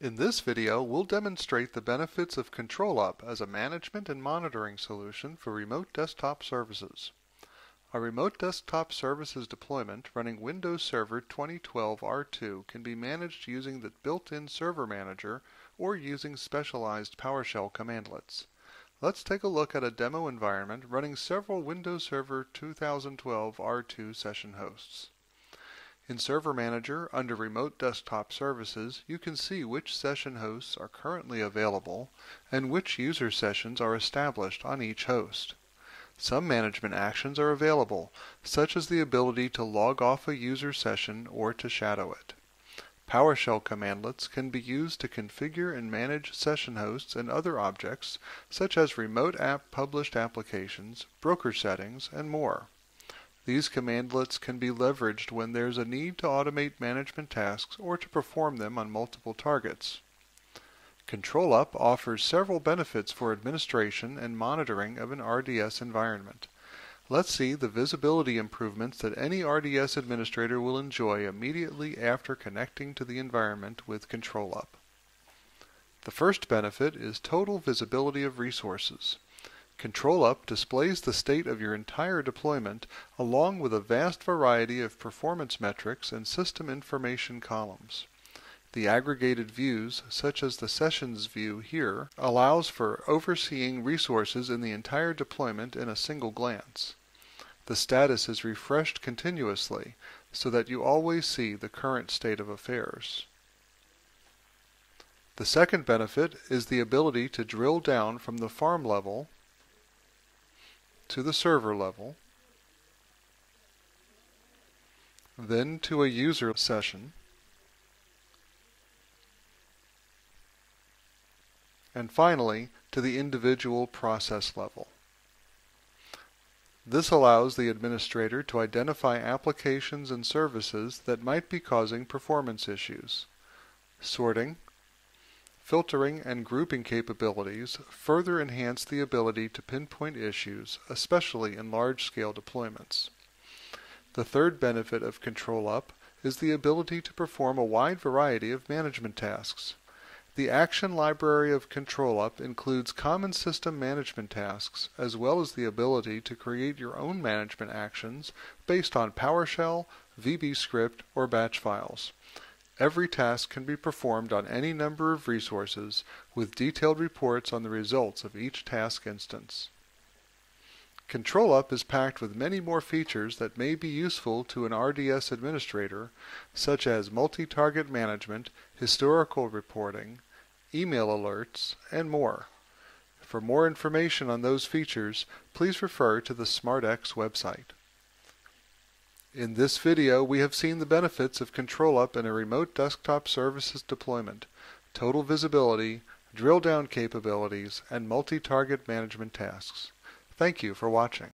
In this video, we'll demonstrate the benefits of ControlUp as a management and monitoring solution for remote desktop services. A remote desktop services deployment running Windows Server 2012 R2 can be managed using the built-in Server Manager or using specialized PowerShell commandlets. Let's take a look at a demo environment running several Windows Server 2012 R2 session hosts. In Server Manager, under Remote Desktop Services, you can see which session hosts are currently available and which user sessions are established on each host. Some management actions are available, such as the ability to log off a user session or to shadow it. PowerShell commandlets can be used to configure and manage session hosts and other objects, such as remote app published applications, broker settings, and more. These commandlets can be leveraged when there's a need to automate management tasks or to perform them on multiple targets. ControlUp offers several benefits for administration and monitoring of an RDS environment. Let's see the visibility improvements that any RDS administrator will enjoy immediately after connecting to the environment with ControlUp. The first benefit is total visibility of resources. ControlUp displays the state of your entire deployment along with a vast variety of performance metrics and system information columns. The aggregated views, such as the Sessions view here, allows for overseeing resources in the entire deployment in a single glance. The status is refreshed continuously so that you always see the current state of affairs. The second benefit is the ability to drill down from the farm level to the server level, then to a user session, and finally to the individual process level. This allows the administrator to identify applications and services that might be causing performance issues. Sorting, filtering, and grouping capabilities further enhance the ability to pinpoint issues, especially in large-scale deployments. The third benefit of ControlUp is the ability to perform a wide variety of management tasks. The action library of ControlUp includes common system management tasks, as well as the ability to create your own management actions based on PowerShell, VBScript, or batch files. Every task can be performed on any number of resources with detailed reports on the results of each task instance. ControlUp is packed with many more features that may be useful to an RDS administrator, such as multi-target management, historical reporting, email alerts, and more. For more information on those features, please refer to the SmartX website. In this video, we have seen the benefits of ControlUp in a remote desktop services deployment, total visibility, drill-down capabilities, and multi-target management tasks. Thank you for watching.